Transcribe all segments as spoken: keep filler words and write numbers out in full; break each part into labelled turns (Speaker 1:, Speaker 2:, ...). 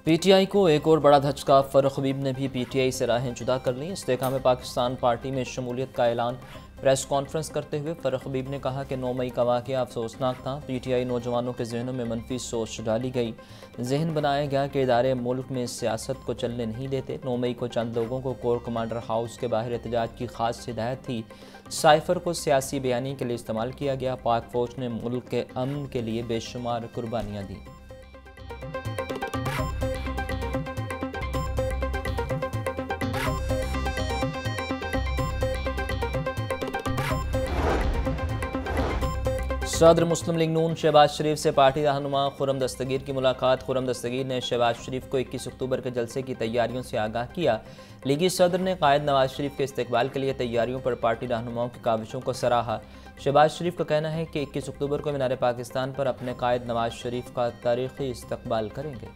Speaker 1: PTI को एक और बड़ा धचका। फर्रुख हबीब ने भी पीटीआई से राहें जुदा कर लीं। इस्तेकाम पाकिस्तान पार्टी में शमूलियत का ऐलान। प्रेस कॉन्फ्रेंस करते हुए फर्रुख हबीब ने कहा कि नौ मई का वाक़या अफसोसनाक था। पीटीआई नौजवानों के जहनों में मनफी सोच डाली गई। जहन बनाया गया कि इदारे मुल्क में सियासत को चलने नहीं देते। नौ मई को चंद लोगों को कोर कमांडर हाउस के बाहर एहतजाज की खास हिदायत थी। साइफर को सियासी बयानी के लिए इस्तेमाल किया गया। पाक फौज ने मुल्क के अमन के लिए बेशुमार कुर्बानियाँ दी। सदर मुस्लिम लीग नून शहबाज शरीफ से पार्टी रहनुमा खुर्रम दस्तगीर की मुलाकात। खुर्रम दस्तगीर ने शहबाज शरीफ को इक्कीस अक्टूबर के जलसे की तैयारियों से आगाह किया। लीगी सदर ने कायद नवाज शरीफ के इस्तकबाल के लिए तैयारियों पर पार्टी रहनुमाओं की काविशों को सराहा। शहबाज शरीफ का कहना है कि इक्कीस अक्टूबर को मीनार पाकिस्तान पर अपने कायद नवाज शरीफ का तारीखी इस्तकबाल करेंगे।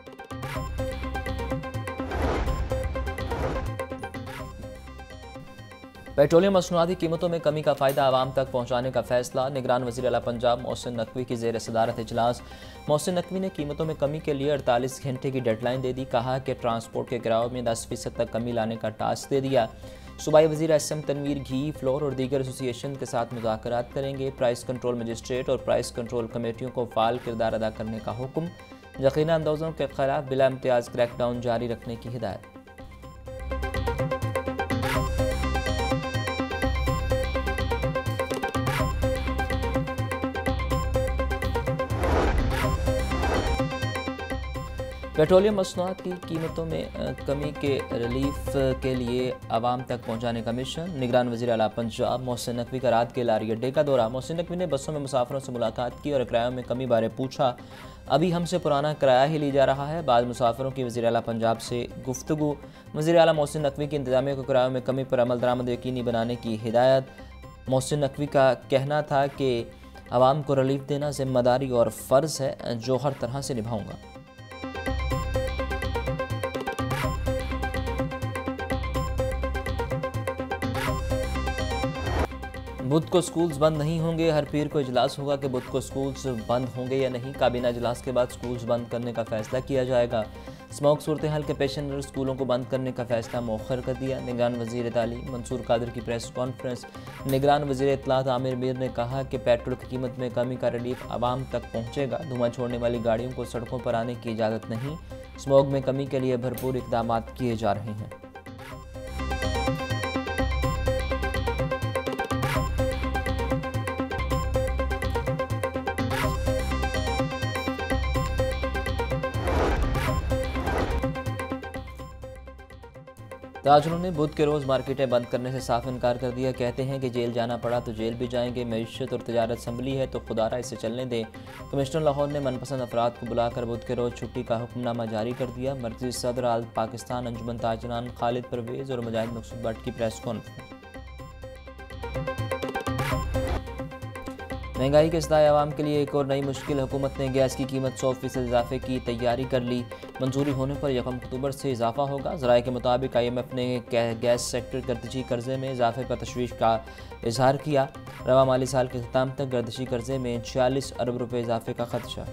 Speaker 1: पेट्रोलियम मसनूआती कीमतों में कमी का फ़ायदा आवाम तक पहुँचाने का फैसला। निगरान वज़ीर आला पंजाब मोहसिन नकवी की ज़ेर सदारत इजलास। मोहसिन नकवी ने कीमतों में कमी के लिए अड़तालीस घंटे की डेडलाइन दे दी। कहा कि ट्रांसपोर्ट के किरायों में दस फीसद तक कमी लाने का टास्क दे दिया। सूबाई वज़ीर एस एम तनवीर घी, फ्लोर और दीगर एसोसिएशन के साथ मुज़ाकरात करेंगे। प्राइस कंट्रोल मजिस्ट्रेट और प्राइस कंट्रोल कमेटियों को फ़ाल किरदार अदा करने का हुक्म। यकीनी अंदाज़ों के खिलाफ बिला इम्तियाज़ क्रैकडाउन जारी रखने की हिदायत। पेट्रोलियम मसनूआत की कीमतों में कमी के रिलीफ के लिए आवाम तक पहुँचाने का मिशन। निगरान वज़ीर आला पंजाब मोहसिन नकवी का रात के लारी अड्डे का दौरा। मोहसिन नकवी ने बसों में मुसाफिरों से मुलाकात की और किरायों में कमी बारे पूछा। अभी हमसे पुराना किराया ही ली जा रहा है। बाद मुसाफिरों की वज़ीर आला पंजाब से गुफ्तगू। वज़ीर आला मोहसिन नकवी की इंतजामिया को किरायों में कमी पर अमल दरामद यकीनी बनाने की हिदायत। मोहसिन नकवी का कहना था कि आवाम को रिलीफ देना जिम्मेदारी और फ़र्ज़ है जो हर तरह से निभाऊँगा। बुध को स्कूल्स बंद नहीं होंगे। हर पीर को इजलास होगा कि बुध को स्कूल्स बंद होंगे या नहीं। काबीना इजलास के बाद स्कूल्स बंद करने का फैसला किया जाएगा। स्मोक सूरत हाल के पेश नज़र स्कूलों को बंद करने का फैसला मौखर कर दिया। निगरान वज़ीर तालीम मंसूर कादर की प्रेस कॉन्फ्रेंस। निगरान वज़ीर इत्तलात आमिर मीर ने कहा कि पेट्रोल की कीमत में कमी का रिलीफ आवाम तक पहुँचेगा। धुआं छोड़ने वाली गाड़ियों को सड़कों पर आने की इजाज़त नहीं। स्मोक में कमी के लिए भरपूर इक़दाम किए जा रहे हैं। ताजरों ने बुध के रोज़ मार्केटें बंद करने से साफ इनकार कर दिया। कहते हैं कि जेल जाना पड़ा तो जेल भी जाएंगे। मईशत और तजारत संभली है तो खुदारा इसे चलने दें। कमिश्नर लाहौर ने मनपसंद अफराद को बुलाकर बुध के रोज़ छुट्टी का हुक्मनामा जारी कर दिया। मरकज़ी सदर आल पाकिस्तान अंजुमन ताजरान खालिद परवेज़ और मुजाहिद मकसूद भट्ट की प्रेस कॉन्फ्रेंस। महंगाई के सताए आवाम के लिए एक और नई मुश्किल। हुकूमत ने गैस की कीमत सौ फीसद इजाफे की तैयारी कर ली। मंजूरी होने पर यकम अक्टूबर से इजाफा होगा। ज़राए के मुताबिक आई एम एफ ने गैस सेक्टर गर्दिशी कर्जे में इजाफे पर तशवीश का इजहार किया। रवा माली साल के अख्ताम तक गर्दिशी कर्जे में छियालीस अरब रुपये इजाफे का खदशा।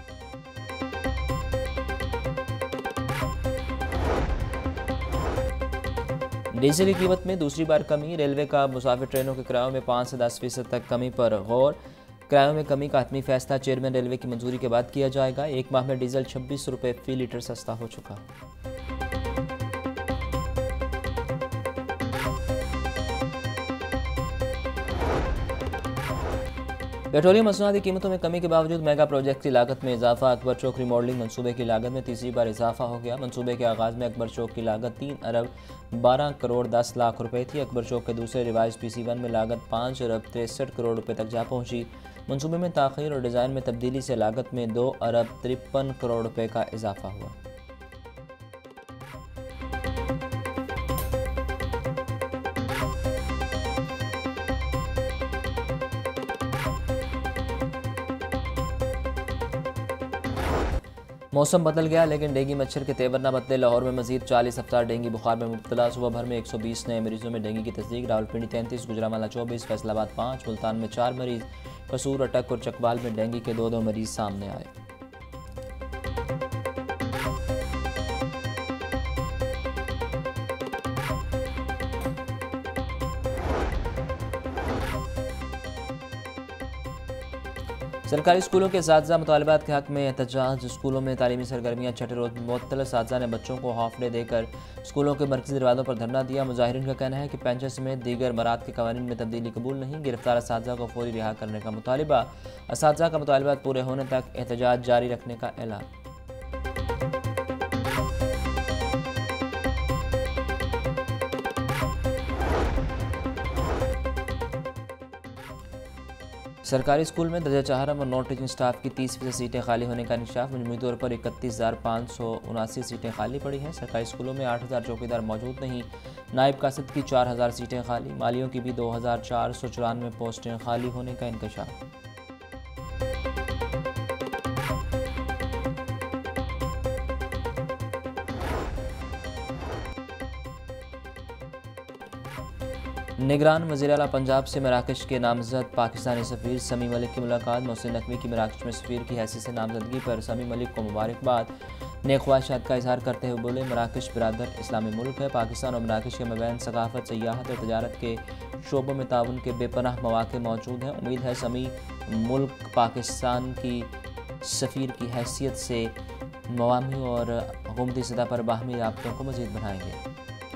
Speaker 1: डीजल की कीमत में दूसरी बार कमी। रेलवे का मुसाफिर ट्रेनों के किरायों में पाँच से दस फीसद तक कमी पर गौर। किरायों में कमी का हतमी फैसला चेयरमैन रेलवे की मंजूरी के बाद किया जाएगा। एक माह में डीजल छब्बीस रुपये फी लीटर सस्ता हो चुका। पेट्रोलियम मसनूआती कीमतों में कमी के बावजूद मेगा प्रोजेक्ट की लागत में इजाफा। अकबर चौक रिमॉडलिंग मनसूबे की लागत में तीसरी बार इजाफा हो गया। मनसूबे के आगाज़ में अकबर चौक की लागत तीन अरब बारह करोड़ दस लाख रुपए थी। अकबर चौक के दूसरे रिवाइज पी सी वन में लागत पाँच अरब तिरसठ करोड़ रुपए तक जा पहुंची। मनसूबे में ताख़ीर और डिज़ाइन में तब्दीली से लागत में दो अरब तिरपन करोड़ रुपए का इजाफा हुआ। मौसम बदल गया लेकिन डेंगू मच्छर के तेवर न बदले। लाहौर में मजीद चालीस अफराद डेंगू बुखार में मुब्तला। सुबह भर में एक सौ बीस नए मरीजों में डेंगू की तस्दीक। रावलपिंडी तैंतीस, गुजरांवाला चौबीस, फैसलाबाद पाँच, मुल्तान में चार मरीज, कसूर, अटक और चकवाल में डेंगू के दो दो मरीज सामने आए। सरकारी स्कूलों के असातिज़ा मुतालबात के हक़ में एहतजाज। स्कूलों में तालीमी सरगर्मियाँ छठे रोज़ मुअत्तल। असातिज़ा ने बच्चों को हाफ डे देकर स्कूलों के मरकज़ी दरवाज़ों पर धरना दिया। मुजाहिरीन का कहना है कि पेंशन समेत दीगर मराद के कवानीन में तब्दीली कबूल नहीं। गिरफ्तार असातिज़ा को फौरी रिहा करने का मुतालिबा। असातिज़ा का मुतालबात पूरे होने तक एहतजाज जारी रखने का ऐलान। सरकारी स्कूल में दर्जा चाहरम और नॉन टीचिंग स्टाफ की तीस फीसद सीटें खाली होने का इंकशाफ। मजमूई तौर पर इकतीस हज़ार पाँच सौ उनासी सीटें खाली पड़ी हैं। सरकारी स्कूलों में आठ हज़ार चौकीदार मौजूद नहीं। नायब कासिद की चार हज़ार सीटें खाली। मालियों की भी दो हज़ार चार सौ चौरानवे पोस्टें खाली होने का इंकशाफ। निगरान वज़ीर आला पंजाब से मराकश के नामजद पाकिस्तानी सफ़ीर समी मलिक की मुलाकात। मोहसिन नकवी की मराकश में सफ़ीर की हैसियत से नामजदगी पर समी मलिक को मुबारकबाद। नेक ख्वाहिशात का इजहार करते हुए बोले, मराकश बिरादर इस्लामी मुल्क है। पाकिस्तान और मराकश के मबैन सकाफ़त, सियाहत और तजारत के शोबों में ताउन के बेपनाह मौक़े मौजूद हैं। उम्मीद है समी मुल्क पाकिस्तान की सफ़ीर की हैसियत से मवामी और हुकूमती सतह पर बाहमी राब्तों को मज़ीद बढ़ाएंगे।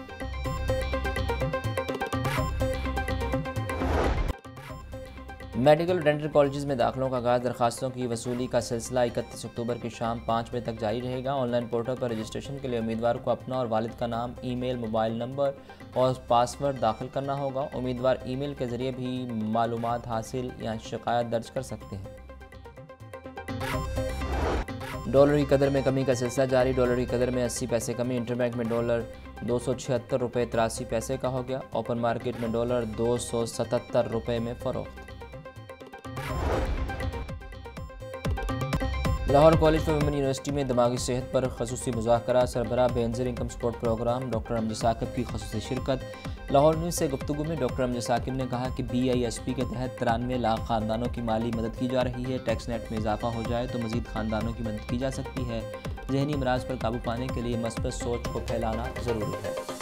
Speaker 1: मेडिकल और डेंटल कॉलेजेस में दाखिलों का आगाज़। दरखास्तों की वसूली का सिलसिला इकतीस अक्टूबर की शाम पाँच बजे तक जारी रहेगा। ऑनलाइन पोर्टल पर रजिस्ट्रेशन के लिए उम्मीदवार को अपना और वालिद का नाम, ईमेल, मोबाइल नंबर और पासवर्ड दाखिल करना होगा। उम्मीदवार ईमेल के ज़रिए भी मालूमात हासिल या शिकायत दर्ज कर सकते हैं। डॉलर की कदर में कमी का सिलसिला जारी। डॉलर की कदर में अस्सी पैसे कमी। इंटरबैंक में डॉलर दो सौ छिहत्तर रुपये तिरासी पैसे का हो गया। ओपन मार्केट में डॉलर दो सौ सतहत्तर रुपये में फ़रोख्त। Lahore college for women university में दिमागी सेहत पर खसूसी मुज़ाकरा। सरबराह Benazir income support program doctor Amjad Saqib की खसूसी शिरकत। लाहौर न्यूज़ से गुफ्तगू में डॉक्टर अमजद साकिब ने कहा कि बी आई एस पी के तहत तिरानवे लाख ख़ानदानों की माली मदद की जा रही है। टैक्स नेट में इजाफा हो जाए तो मज़ीद ख़ानदानों की मदद की जा सकती है। ज़हनी अमराज पर काबू पाने के लिए मस्बत सोच को फैलाना ज़रूरी है।